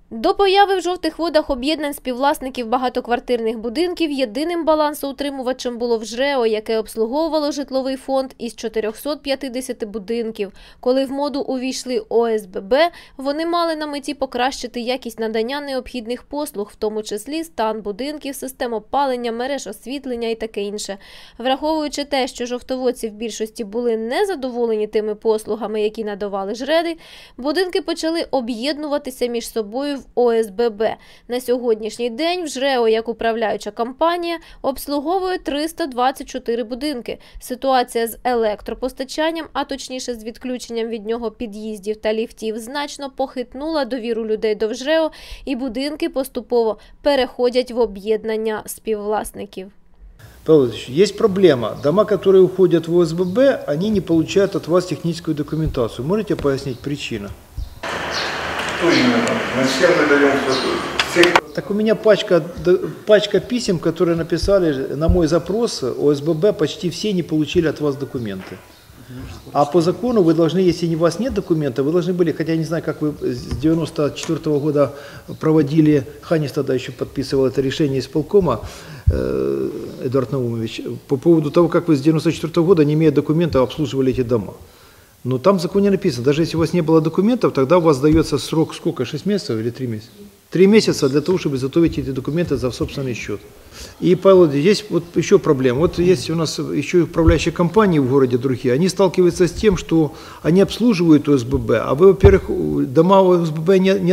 До появи в жовтих водах об'єднань співвласників багатоквартирних будинків єдиним балансоутримувачем було ЖРЕО, яке обслуговувало житловий фонд із 450 будинків. Коли в моду увійшли ОСББ, вони мали на меті покращити якість надання необхідних послуг, в тому числі стан будинків, систем опалення, мереж освітлення і таке інше. Враховуючи те, що жовтоводці в більшості були незадоволені тими послугами, які надавали ЖРЕДи, будинки почали об'єднуватися між собою в ОСББ. На сьогоднішній день в ЖРЕО, як управляюча компанія, обслуговує 324 будинки. Ситуація з електропостачанням, а точніше з відключенням від нього під'їздів та ліфтів, значно похитнула довіру людей до ЖРЕО, і будинки поступово переходять в об'єднання співвласників. Павел Ильич, есть проблема. Дома, которые уходят в ОСББ, они не получают от вас техническую документацию. Можете пояснить причину? Что именно? Мы всем выдаем всех. Так у меня пачка писем, которые написали на мой запрос, ОСББ почти все не получили от вас документы. А по закону вы должны, если у вас нет документа, вы должны были, хотя я не знаю, как вы с 94 года проводили, Ханис тогда еще подписывал это решение исполкома, Эдуард Наумович, по поводу того, как вы с 94 года, не имея документов, обслуживали эти дома. Но там в законе написано, даже если у вас не было документов, тогда у вас дается срок сколько, 6 месяцев или 3 месяца? 3 месяца для того, чтобы изготовить эти документы за собственный счет. И, Павел, здесь вот еще проблема. Вот есть у нас еще управляющие компании в городе другие, они сталкиваются с тем, что они обслуживают ОСББ, а вы, во-первых, дома ОСББ не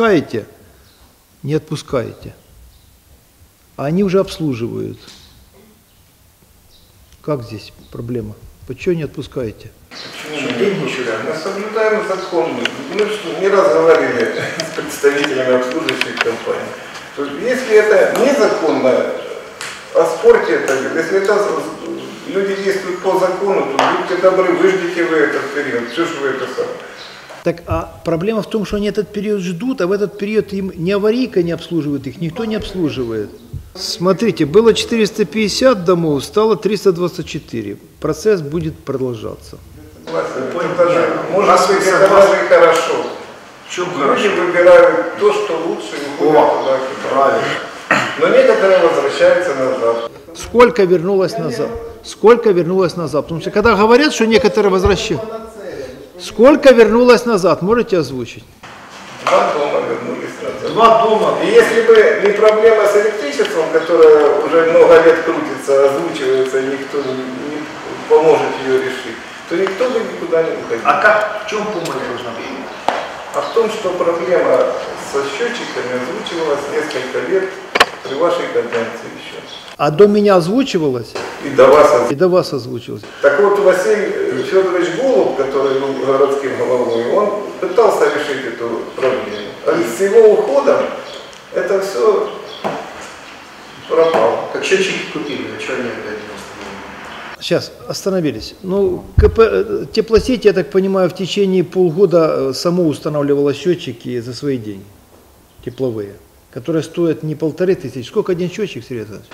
отпускаете, а они уже обслуживают. Как здесь проблема? Почему не отпускаете? Мы соблюдаем закон. Мы не раз говорили с представителями обслуживающих компаний. Если это незаконно, оспорьте это. Если это люди действуют по закону, то будьте добры, выждите вы этот период. Что же вы это сами? Так, а проблема в том, что они этот период ждут, а в этот период им ни аварийка не обслуживает, их никто не обслуживает. Смотрите, было 450 домов, стало 324. Процесс будет продолжаться. Может быть, это даже и хорошо. Люди выбирают то, что лучше, и ходят туда. Правильно. Но некоторые возвращаются назад. Сколько вернулось назад? Сколько вернулось назад? Потому что когда говорят, что некоторые возвращаются, сколько вернулось назад? Можете озвучить? 2 дома вернулись назад. 2 дома. И если бы не проблема с электричеством, которая уже много лет крутится, озвучивается, и никто не поможет ее решить, то никто бы никуда не уходил. А как, в чем помощь должна быть? А в том, что проблема со счетчиками озвучивалась несколько лет при вашей каденции еще. А до меня озвучивалось? И до вас озвучивалось. И до вас озвучивалось. Так вот, Василий Федорович Голуб, который был городским головой, он пытался решить эту проблему. А с его уходом это все пропало. Как счетчики купили, а что они опять не установили? Сейчас, остановились. Ну, теплосеть, я так понимаю, в течение полгода само устанавливала счетчики за свои деньги, тепловые, которые стоят не 1500. Сколько один счетчик, Сергей Александрович?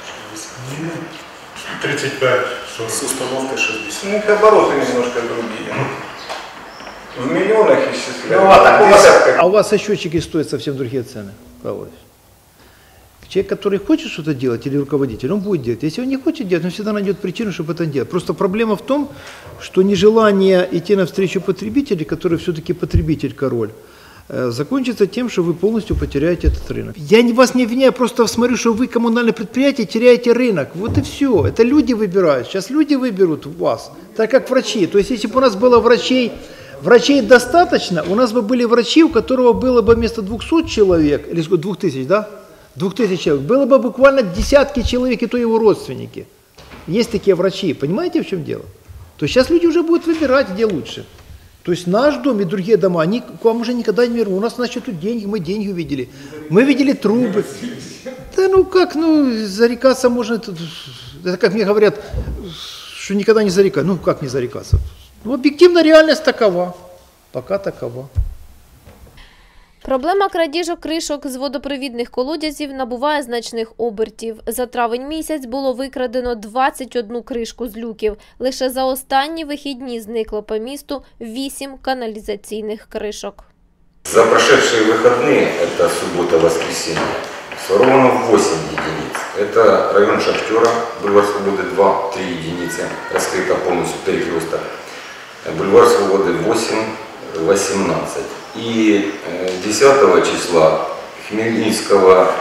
35, 40. С установкой 60. У них обороты немножко другие. В миллионах исчисляют. А у вас счетчики стоят совсем другие цены, Павел Ильич. Человек, который хочет что-то делать, или руководитель, он будет делать. Если он не хочет делать, он всегда найдет причину, чтобы это делать. Просто проблема в том, что нежелание идти навстречу потребителю, который все-таки потребитель-король, закончится тем, что вы полностью потеряете этот рынок. Я вас не обвиняю, просто смотрю, что вы, коммунальное предприятие, теряете рынок. Вот и все. Это люди выбирают. Сейчас люди выберут вас, так как врачи. То есть, если бы у нас было врачей достаточно, у нас бы были врачи, у которого было бы вместо 200 человек, или 2000, да? 2000 человек, было бы буквально десятки человек, и то его родственники. Есть такие врачи, понимаете, в чем дело? То есть сейчас люди уже будут выбирать, где лучше. То есть наш дом и другие дома, они к вам уже никогда не вернут. У нас, значит, тут деньги, мы деньги увидели. Мы видели трубы. Да ну как, зарекаться можно, это как мне говорят, что никогда не зарекаться. Ну как не зарекаться? Ну, объективно реальность такова, пока такова. Проблема крадіжок кришок з водопровідних колодязів набуває значних обертів. За травень місяць було викрадено 21 кришку з люків. Лише за останні вихідні зникло по місту 8 каналізаційних кришок. За прошедшие выходные, это суббота-воскресенье, своровано 8 единиц. Это район Шахтера, бульвар Свободы 2, 3 единицы, раскрыто полностью перекресток. Бульвар Свободы 8, 18. И 10 числа Хмельницкого,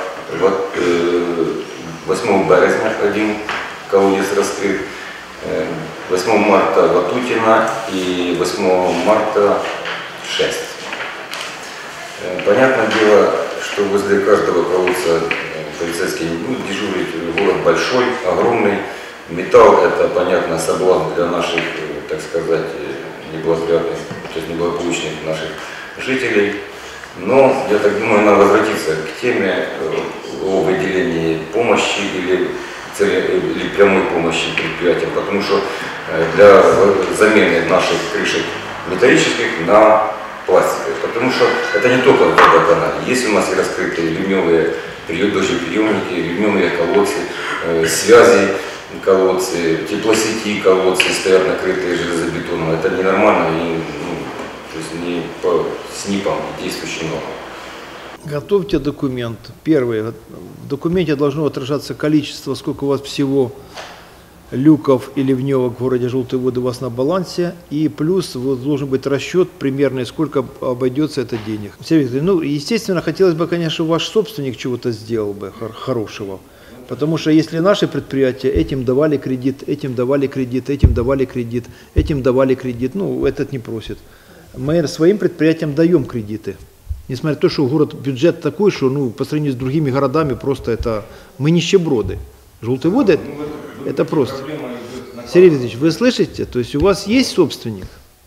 8 березня, один колодец раскрыт, 8 марта Ватутина и 8 марта 6. Понятное дело, что возле каждого колодца полицейский дежурит. Город большой, огромный. Металл — это, понятно, соблазн для наших, так сказать, неблагоприятных, то есть неблагополучных наших жителей. Но, я так думаю, надо возвратиться к теме о выделении помощи или прямой помощи предприятиям, потому что для замены наших крышек металлических на пластиковые, потому что это не только в водоканале. Есть у нас и раскрытые ливневые дождеприемники, ливневые колодцы, связи колодцы, теплосети колодцы стоят накрытые железобетоном. Это ненормально, то есть не по СНИПам действующей нормам. Готовьте документ. Первый. В документе должно отражаться количество, сколько у вас всего люков и ливневок в городе Желтые Воды у вас на балансе. И плюс должен быть расчет примерный, сколько обойдется это денег. Сергей, естественно, хотелось бы, конечно, ваш собственник чего-то сделал бы хорошего. Потому что если наши предприятия этим давали кредит, этим давали кредит, этим давали кредит, этим давали кредит, этот не просит. Мы своим предприятиям даем кредиты. Несмотря на то, что город бюджет такой, что по сравнению с другими городами просто это мы нищеброды. Желтые Воды это просто. Сергей Викторович, вы слышите? То есть у вас есть собственник?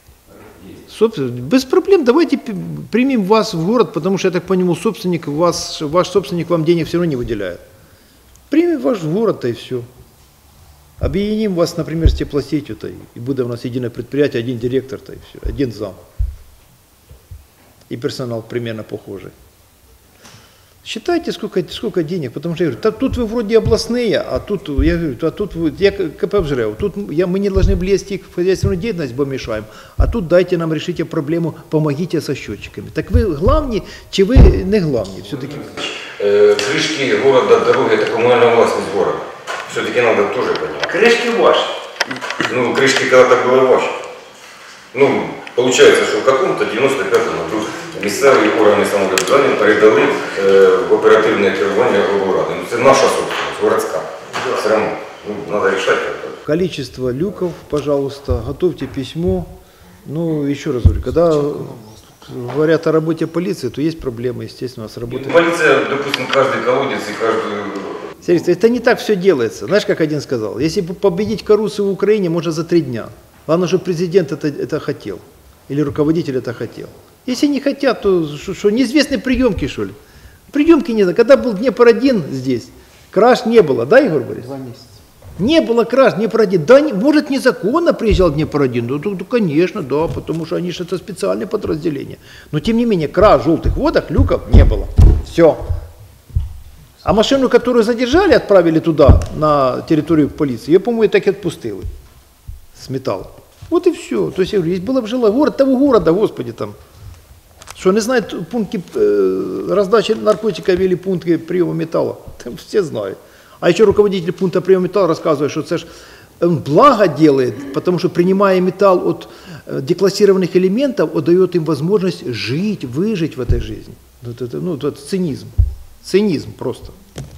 Без проблем, давайте примем вас в город, потому что, я так понимаю, ваш собственник вам денег все равно не выделяет. Примем ваш город, и все. Объединим вас, например, с теплосетью-то, и будет у нас единое предприятие, один директор-то, и все, один зам. И персонал примерно похожий. Считайте, сколько денег, потому что я говорю, тут вы вроде областные, а тут, я говорю, я КП в ЖРЭУ, мы не должны влезть в хозяйственную деятельность, бо мешаем, а тут дайте нам решите проблему, помогите со счетчиками. Так вы главні, чи ви не главні все-таки? Крышки города, дороги — это коммунальная властность города. Все-таки надо тоже понимать. Крышки ваши. Крышки когда-то были ваши. Получается, что в каком-то 95-му году місцеві органи самоврядування передали в оперативне керування облради. Це наша собственность, городская. Все равно, надо решать это. Количество люков, пожалуйста, готовьте письмо. Еще раз говорю, когда говорят о работе полиции, то есть проблемы, естественно, с работой. Полиция, допустим, каждый колодец и каждую... Сергей, это не так все делается. Знаешь, как один сказал, если победить коррупцию в Украине, можно за 3 дня. Главное, чтобы президент это хотел. Или руководитель это хотел. Если не хотят, то что, неизвестные приемки, что ли? Приемки не знаю. Когда был Днепр-1 здесь, краж не было, да, Егор Борисович? 2 месяца. Не было краж Днепр-1. Да, может, незаконно приезжал Днепр-1? Ну, конечно, да, потому что они же это специальные подразделения. Но, тем не менее, краж в Желтых Водах, люков не было. Все. А машину, которую задержали, отправили туда, на территорию полиции, ее, по-моему, так и отпустили. С металла. Вот и все. То есть, я говорю, если было бы жило город того города, господи, там, что не знают пункты раздачи наркотиков или пункты приема металла, там все знают. А еще руководитель пункта приема металла рассказывает, что это он благо делает, потому что, принимая металл от деклассированных элементов, он дает им возможность жить, выжить в этой жизни. Это цинизм. Цинизм просто.